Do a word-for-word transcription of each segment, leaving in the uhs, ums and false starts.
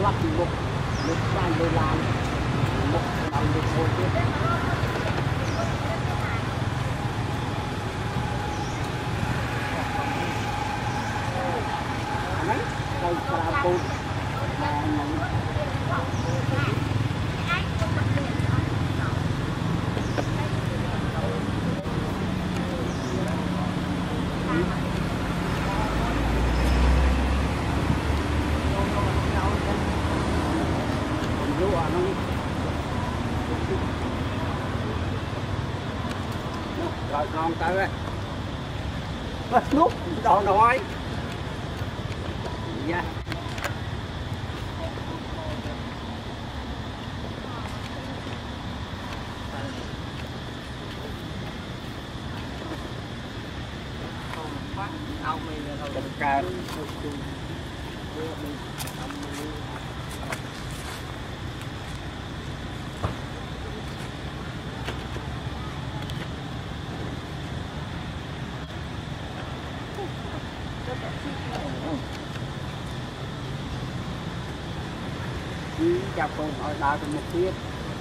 lắp một một vài đôi làm một đầu được một cái đấy đây là cô mà rồi ngon tới đây nút đòn rồi dạ ông mình là thôi cả chào cô ở đào từ một tiết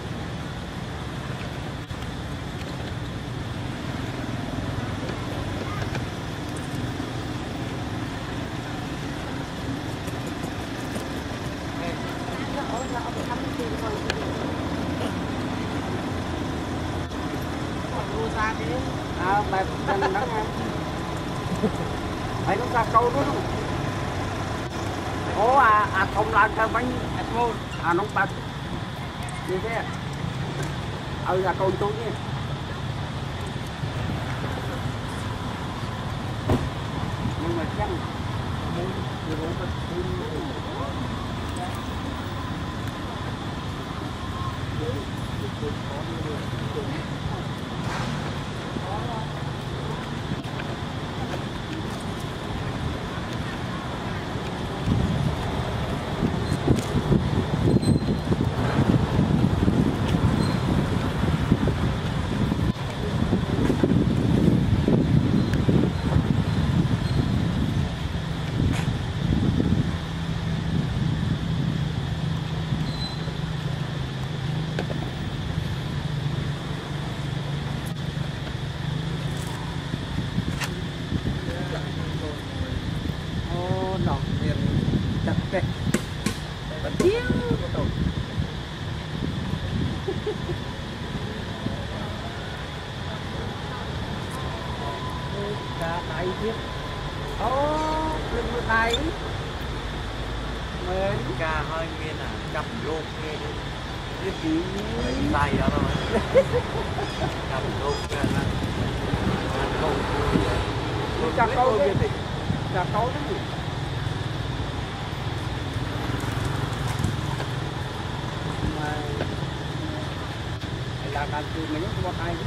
à mẹ đang nắng em phải nó ra câu đó luôn ố à à không làm sao bánh à nóng bạc như thế ừ là câu tôi nha nhưng mà chắc đây biết ô lưng một này mới ca hơi miên à chậm vô nghe đi cái gì tay đó thôi chậm vô nghe là câu chặt câu cái gì chặt câu cái gì mà làm làm gì mà nhớ qua tay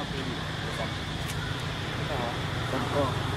ปีสัตว์ Sân cô